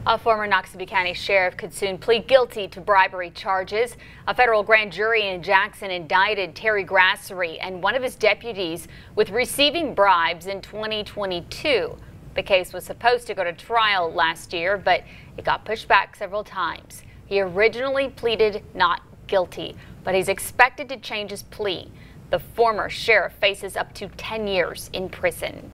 A former Noxubee County sheriff could soon plead guilty to bribery charges. A federal grand jury in Jackson indicted Terry Grassery and one of his deputies with receiving bribes in 2022. The case was supposed to go to trial last year, but it got pushed back several times. He originally pleaded not guilty, but he's expected to change his plea. The former sheriff faces up to 10 years in prison.